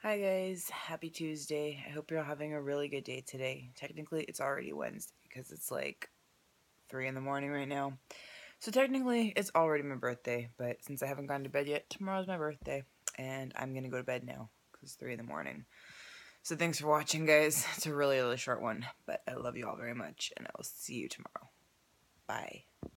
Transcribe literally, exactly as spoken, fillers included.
Hi guys, happy Tuesday. I hope you're having a really good day today. Technically, it's already Wednesday because it's like three in the morning right now. So technically, it's already my birthday, but since I haven't gone to bed yet, tomorrow's my birthday, and I'm gonna go to bed now because it's three in the morning. So thanks for watching, guys. It's a really, really short one, but I love you all very much, and I will see you tomorrow. Bye.